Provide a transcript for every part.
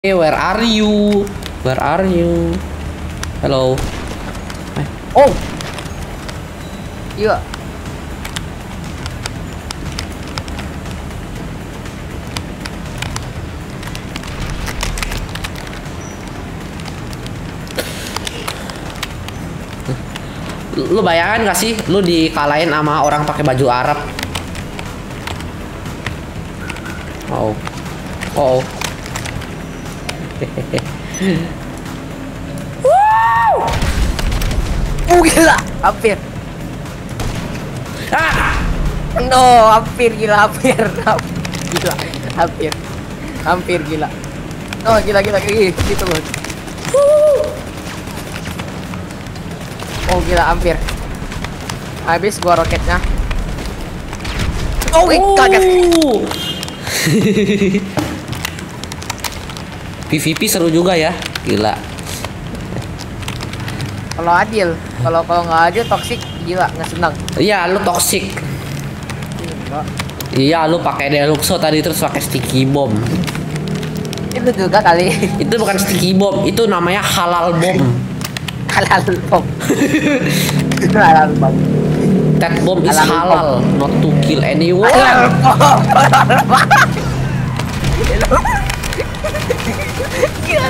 Hey, where are you? Where are you? Hello. Oh, iya. Lu bayangkan gak sih, lu dikalahin sama orang pakai baju Arab? Oh, oh. Wow. Gila, hampir. Ah! No, hampir gila, hampir. Gila, hampir. Hampir gila. Oh, gila gitu, Bos. Oh, gila, hampir. Habis gua roketnya. Oh, kaget. PVP seru juga ya, gila. Kalau adil, kalau nggak adil toksik, gila nggak senang. Iya, lu toxic. Iya, lu pakai Deluxo tadi terus pakai sticky bomb. Itu juga kali. Itu bukan sticky bomb, itu namanya halal bomb. Halal bom. Halal bom. That bomb is Halal halal, not to kill anyone. Halal bom. Gila,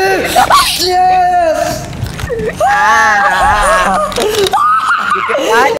no.